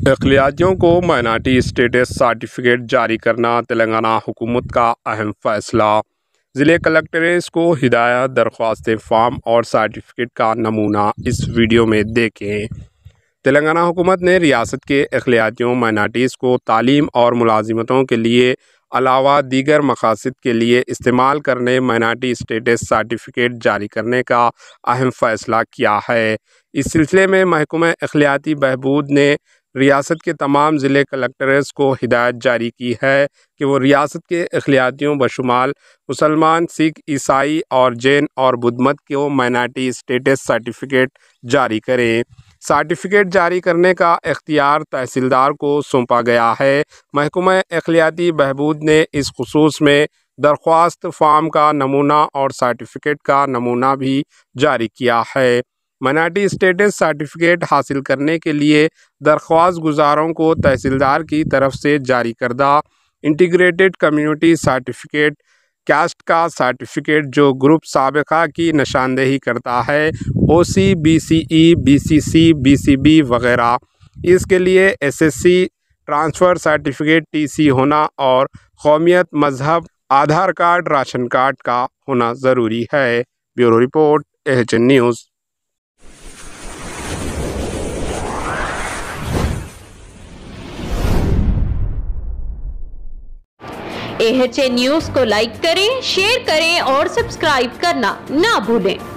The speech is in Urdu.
اقلیتوں کو مائنارٹی اسٹیٹس سرٹیفکیٹ جاری کرنا تلنگانہ حکومت کا اہم فیصلہ۔ ضلع کلکٹریٹ کو ہدایت، درخواست فارم اور سرٹیفکیٹ کا نمونہ اس ویڈیو میں دیکھیں۔ تلنگانہ حکومت نے ریاست کے اقلیتوں مائنارٹیز کو تعلیم اور ملازمتوں کے لیے علاوہ دیگر مقاصد کے لیے استعمال کرنے مائنارٹی اسٹیٹس سرٹیفکیٹ جاری کرنے کا اہم فیصلہ کیا ہے۔ اس سلسلے میں محکمہ اقلیتی بہبود نے ریاست کے تمام ضلع کلکٹریٹس کو ہدایت جاری کی ہے کہ وہ ریاست کے اقلیتوں بشمال مسلمان، سکھ، عیسائی اور جین اور بدھ مت کو مائنارٹی اسٹیٹس سرٹیفکیٹ جاری کریں۔ سرٹیفکیٹ جاری کرنے کا اختیار تحصیلدار کو سونپا گیا ہے۔ محکمہ اقلیتی بہبود نے اس خصوص میں درخواست فارم کا نمونہ اور سرٹیفکیٹ کا نمونہ بھی جاری کیا ہے۔ مائنارٹی اسٹیٹس سرٹیفکیٹ حاصل کرنے کے لیے درخواست گزاروں کو تحصیلدار کی طرف سے جاری کردہ انٹیگریٹڈ کمیونٹی سرٹیفکیٹ، کاسٹ کا سرٹیفکیٹ جو گروپ سابقہ کی نشاندہی کرتا ہے، O C, B C E, B C C, B C B وغیرہ، اس کے لیے S S C transfer certificate, T C ہونا اور قومیت، مذہب، آدھار کارڈ، راشن کارڈ کا ہونا ضروری ہے۔ Bureau report, AHN news. AHN news کو لائک کریں، شیئر کریں اور سبسکرائب کرنا نہ بھولیں۔